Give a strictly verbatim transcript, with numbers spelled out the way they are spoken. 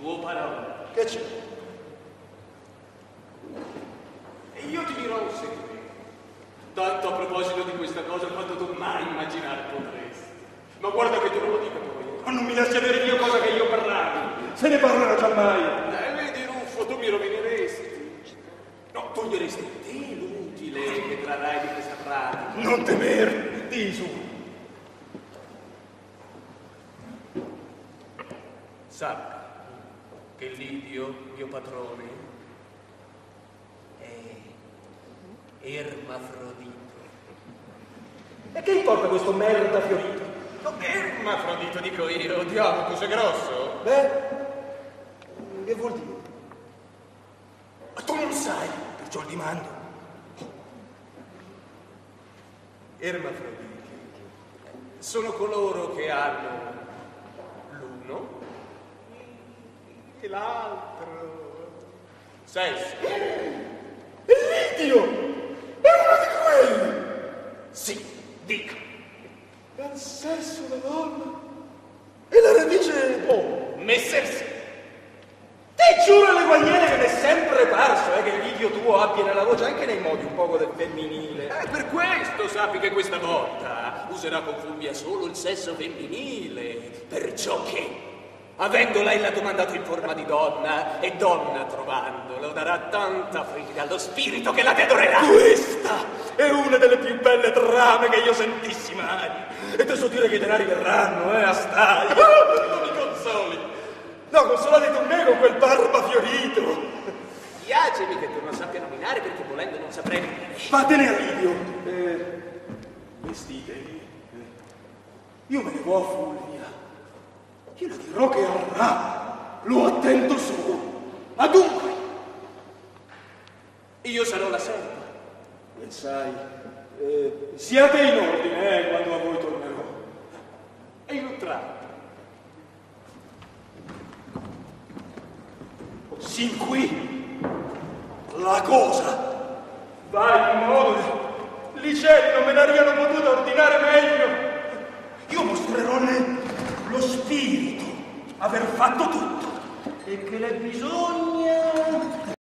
Tuo parola. Che c'è? E io ti dirò un segreto. Tanto a proposito di questa cosa quanto tu mai immaginare potresti. Ma guarda che tu non lo dica poi. Ma non mi lasci avere io cosa che io parlavi. Se ne parlerà già mai. Eh, vedi Ruffo, tu mi rovineresti. No, toglieresti te l'utile che trarrai di questa pratica. Non temer, di su. Sappi che l'Idio, mio padrone, è ermafrodito. E che importa questo merda fiorito? No, ermafrodito dico io, diavolo, tu sei grosso? Beh, che vuol dire? Ma tu non sai, perciò il dimando. Ermafroditi sono coloro che hanno l'uno e l'altro sesso. L'Idio! È uno di quelli! Sì, dica. È il sesso della donna. E la radice O. Messersi. Ti giuro alle guagliere che mi è sempre parso eh, che l'Idio tuo abbia nella voce anche nei modi un poco del femminile. Eh, per questo sappi che questa volta userà con furbia solo il sesso femminile. Perciò che, avendo lei la domandato in forma di donna, e donna trovandolo, darà tanta frida allo spirito che la adorerà. Questa è una delle più belle trame che io sentissi mai. E te so dire che i denari verranno, eh, a staglia. Non mi consoli. No, consolate tu me con quel barba fiorito. Piacemi che tu non sappia nominare perché volendo non saprei dire. Vattene a Livio. Eh, vestitevi. Io me ne vo a Fulvia. Io le dirò che arrà. Lo attento solo. Ma dunque. Io sarò la serva. E sai, eh, siate in ordine, eh, quando a voi tornerò. E in un tratto. Sin qui la cosa va in modo che i cieli non me ne abbiano potuto ordinare meglio. Io mostrerò lo spirito aver fatto tutto e che le bisogna